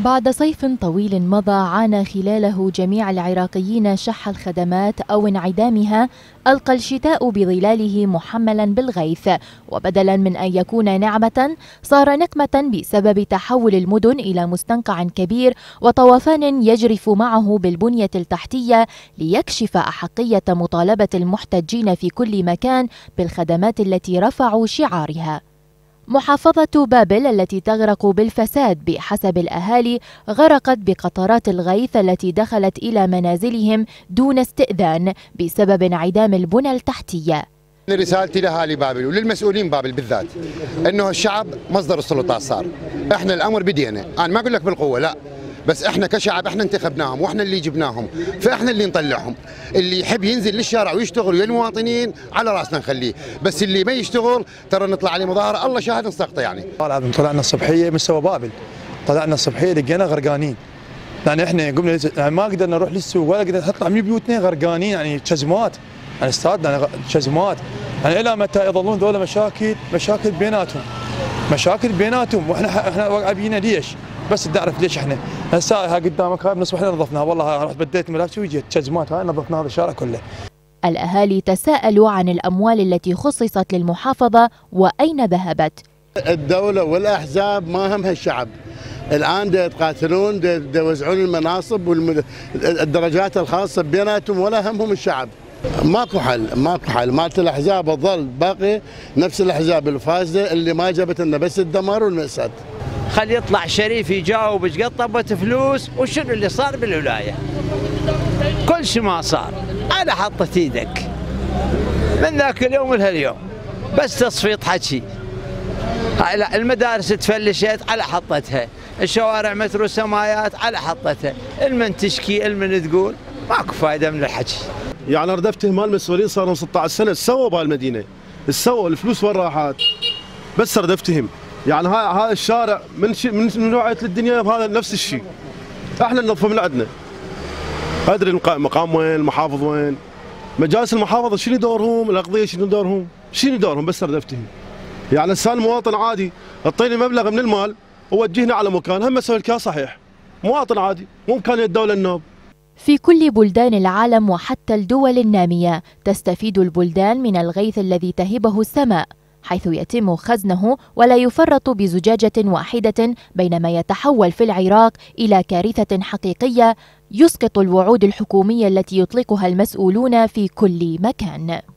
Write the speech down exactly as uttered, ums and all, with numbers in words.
بعد صيف طويل مضى عانى خلاله جميع العراقيين شح الخدمات أو انعدامها، ألقى الشتاء بظلاله محملا بالغيث، وبدلا من أن يكون نعمة صار نقمة بسبب تحول المدن إلى مستنقع كبير وطوفان يجرف معه بالبنية التحتية ليكشف أحقية مطالبة المحتجين في كل مكان بالخدمات التي رفعوا شعارها. محافظة بابل التي تغرق بالفساد بحسب الأهالي غرقت بقطرات الغيث التي دخلت إلى منازلهم دون استئذان بسبب انعدام البنى التحتية. رسالتي لأهالي بابل وللمسؤولين بابل بالذات أنه الشعب مصدر السلطات صار، احنا الأمر بدينا، أنا ما أقول لك بالقوة لا، بس احنا كشعب احنا انتخبناهم واحنا اللي جبناهم، فاحنا اللي نطلعهم. اللي يحب ينزل للشارع ويشتغل ويا المواطنين على راسنا نخليه، بس اللي ما يشتغل ترى نطلع عليه مظاهره الله شاهد نسقطه. يعني طلعنا الصبحيه مستوى بابل، طلعنا الصبحيه لقينا غرقانين، يعني احنا قمنا يعني ما قدرنا نروح للسوق ولا قدرنا نطلع من بيوتنا غرقانين، يعني تشزمات، يعني استاذنا تشزمات، يعني الى متى يظلون ذولا مشاكل مشاكل بيناتهم مشاكل بيناتهم واحنا احنا واقعين ليش؟ بس تعرف ليش احنا هسه هاي قدامك هاي بنص احنا نظفناها، والله رحت بديت ملابسي وجيت تشزمات هاي نظفنا هذا الشارع كله. الأهالي تساءلوا عن الأموال التي خصصت للمحافظة وأين ذهبت. الدولة والأحزاب ما همها الشعب، الآن دا يتقاتلون دا يوزعون المناصب والدرجات الخاصة بيناتهم ولا همهم الشعب. ماكو حل ماكو حل، مالت الأحزاب تظل باقي نفس الأحزاب الفاسدة اللي ما جابت لنا بس الدمار والمأساة. خلي يطلع شريف يجاوب ايش قد طبت فلوس وشنو اللي صار بالولايه. كل شيء ما صار على حطة ايدك من ذاك اليوم لهاليوم، بس تصفيط حكي. المدارس تفلشت على حطتها، الشوارع مترو سمايات على حطتها، المن تشكي المن تقول ماكو فايده من الحكي. يعني ردفته مال المسؤولين صار لهم ستة عشر سنه سووا بهالمدينه، سووا الفلوس وين راحت؟ بس ردفتهم. يعني هذا الشارع من شيء من نوعيه الدنيا هذا نفس الشيء. احنا ننظفه من عندنا. ادري المقام وين، المحافظ وين؟ مجالس المحافظه شنو دورهم؟ الاقضيه شنو دورهم؟ شنو دورهم؟ بس ردفتهم. يعني هسه المواطن عادي اعطيني مبلغ من المال ووجهني على مكان، هم اسوي لك صحيح. مواطن عادي، مو امكانيه الدوله النوب. في كل بلدان العالم وحتى الدول النامية تستفيد البلدان من الغيث الذي تهبه السماء، حيث يتم خزنه ولا يفرط بزجاجة واحدة، بينما يتحول في العراق إلى كارثة حقيقية يسقط الوعود الحكومية التي يطلقها المسؤولون في كل مكان.